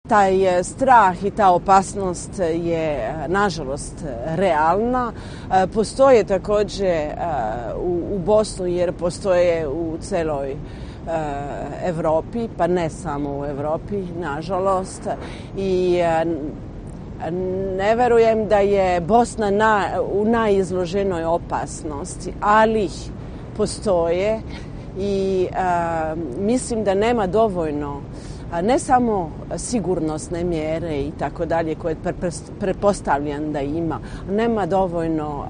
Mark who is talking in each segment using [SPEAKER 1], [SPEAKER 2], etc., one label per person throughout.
[SPEAKER 1] Taj strah i ta opasnost je, nažalost, realna. Postoje također u Bosnu, jer postoje u celoj Evropi, pa ne samo u Evropi, nažalost. I ne verujem da je Bosna u najizloženoj opasnosti, ali postoje i mislim da nema dovoljno ne samo sigurnosne mjere i tako dalje koje pretpostavljam da ima, nema dovoljno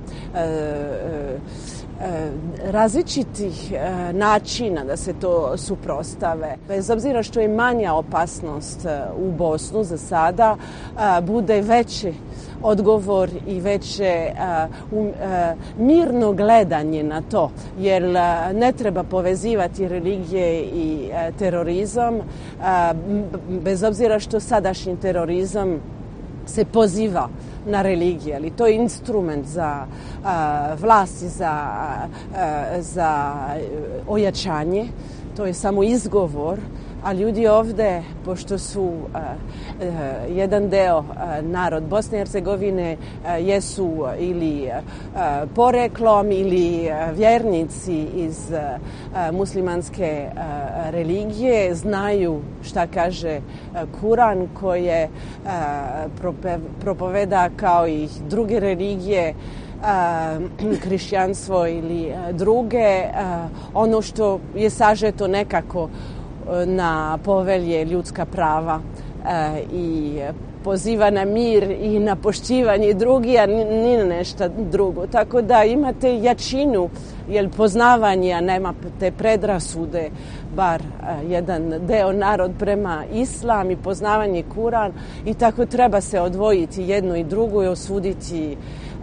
[SPEAKER 1] različitih načina da se to suprotstave. Bez obzira što je manja opasnost u Bosnu za sada, bude veći odgovor i veće mirno gledanje na to, jer ne treba povezivati religije i terorizam, bez obzira što sadašnji terorizam se poziva na religije, ali to je instrument za vlast i za ojačanje, to je samo izgovor, a ljudi ovdje, pošto su jedan deo narod Bosne i Hercegovine, jesu ili poreklom ili vjernici iz muslimanske religije, znaju šta kaže Kuran, koje propoveda kao i druge religije, hrišćanstvo ili druge, ono što je sažeto nekako na povelje ljudska prava i poziva na mir i na poštivanje drugih, a ni na nešto drugo. Tako da imate jačinu, jer poznavanje, a nemate predrasude, bar jedan deo narod prema islam i poznavanje Kuran, i tako treba se odvojiti jedno i drugo i osuditi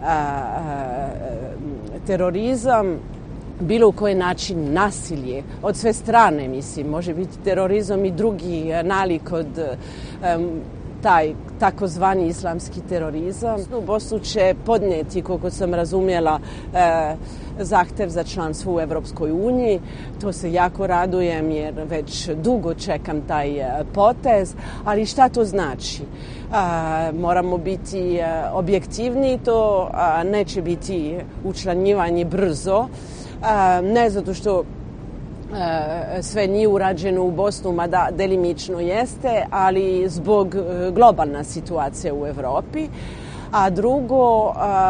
[SPEAKER 1] terorizam, bilo u koji način nasilje, od sve strane, mislim, može biti terorizam i drugi nalik od taj takozvani islamski terorizam. U Bosnu će podnijeti, koliko sam razumjela, zahtev za članstvo u Evropskoj uniji. To se jako radujem jer već dugo čekam taj potez, ali šta to znači? Moramo biti objektivni, to neće biti učlanjivanje brzo, ne zato što sve nije urađeno u Bosnu, mada delimično jeste, ali zbog globalna situacija u Evropi. A drugo,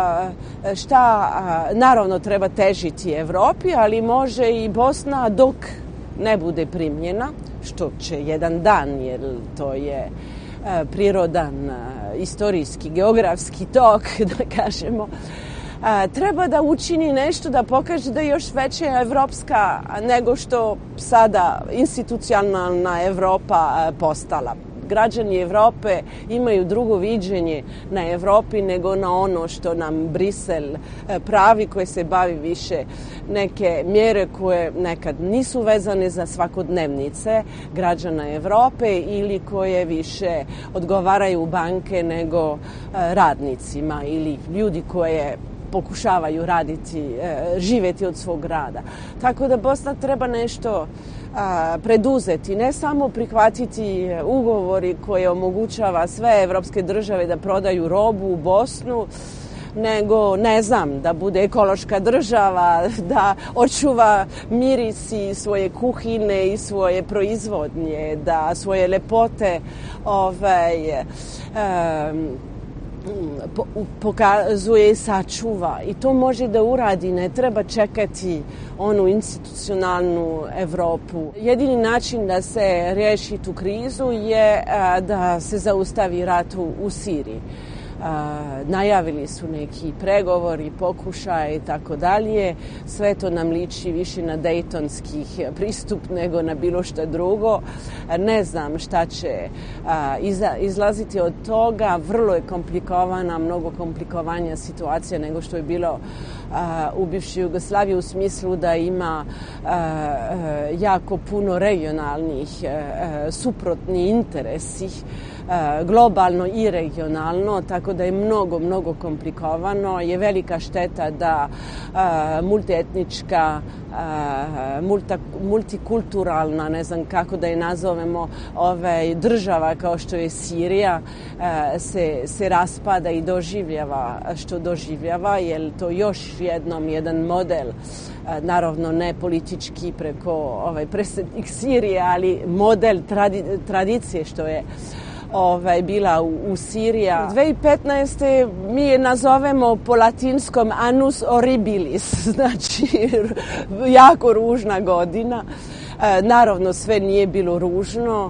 [SPEAKER 1] naravno treba težiti Evropi, ali može i Bosna dok ne bude primljena, što će jedan dan, jer to je prirodan, istorijski, geografski tok, da kažemo, treba da učini nešto da pokaže da je još veća evropska nego što sada institucionalna Evropa postala. Građani Evrope imaju drugo viđenje na Evropi nego na ono što nam Brisel pravi, koje se bavi više neke mjere koje nekad nisu vezane za svakodnevnice građana Evrope ili koje više odgovaraju banke nego radnicima ili ljudi koje pokušavaju raditi, živjeti od svog rada. Tako da Bosna treba nešto preduzeti, ne samo prihvatiti ugovori koje omogućava sve evropske države da prodaju robu u Bosnu, nego, ne znam, da bude ekološka država, da očuva mirisi svoje kuhine i svoje proizvodnje, da svoje lepote pokazuje i sačuva. I to može da uradi, ne treba čekati onu institucionalnu Evropu. Jedini način da se riješi tu krizu je da se zaustavi rat u Siriji. Najavili su neki pregovori, pokušaj i tako dalje. Sve to nam liči više na dejtonski pristup nego na bilo što drugo. Ne znam šta će izlaziti od toga. Vrlo je komplikovana, mnogo komplikovanija situacija nego što je bilo u bivšoj Jugoslaviji, u smislu da ima jako puno regionalnih suprotnih interesi, globalno i regionalno, tako da je mnogo komplikovano. Je velika šteta da multietnička multikulturalna, ne znam kako da je nazovemo, država kao što je Sirija se raspada i doživljava što doživljava, jer to još jednom jedan model, naravno ne politički preko predsjednik Sirije, ali model tradicije što je bila u Siriji. 2015. mi je nazovemo po latinskom annus horribilis, znači jako ružna godina. Naravno sve nije bilo ružno.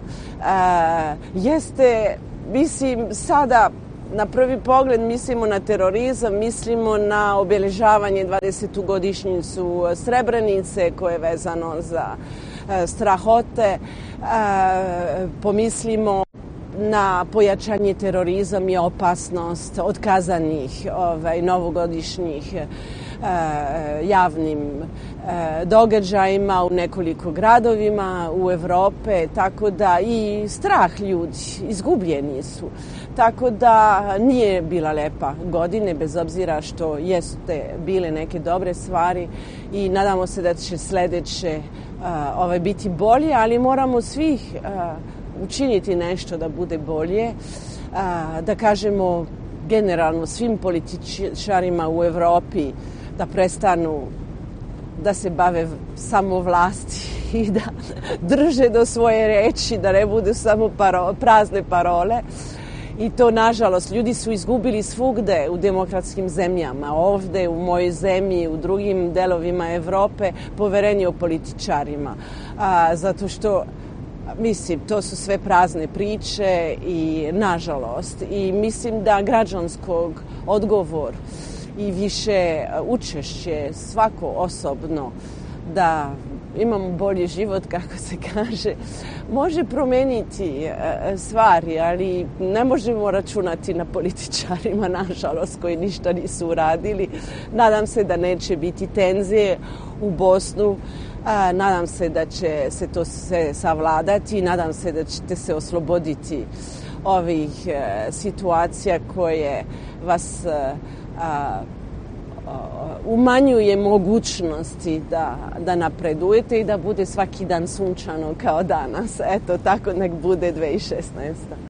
[SPEAKER 1] Mislim, sada na prvi pogled mislimo na terorizam, mislimo na obeležavanje 20. godišnjicu Srebrenice koje je vezano za strahote. Pomislimo na pojačanje terorizam i opasnost otkazanih novogodišnjih javnim događajima u nekoliko gradovima u Evrope, tako da i strah ljudi, izgubljeni su. Tako da nije bila lepa godine, bez obzira što jeste bile neke dobre stvari i nadamo se da će sledeće biti bolje, ali moramo svih učiniti nešto da bude bolje, da kažemo generalno svim političarima u Evropi da prestanu da se bave samo vlasti i da drže do svoje reči, da ne budu samo prazne parole. I to, nažalost, ljudi su izgubili svugde u demokratskim zemljama, ovde u mojoj zemlji, u drugim delovima Evrope, poverenje o političarima. Zato što, mislim, to su sve prazne priče i, nažalost, i mislim da građanskog odgovor i više učešće svako osobno da imamo bolji život, kako se kaže, može promeniti stvari, ali ne možemo računati na političarima, nažalost, koji ništa nisu uradili. Nadam se da neće biti tenzije u Bosnu, nadam se da će se to sve savladati, nadam se da ćete se osloboditi ovih situacija koje vas umanjuje mogućnosti da napredujete i da bude svaki dan sunčano kao danas. Eto, tako nek bude 2016.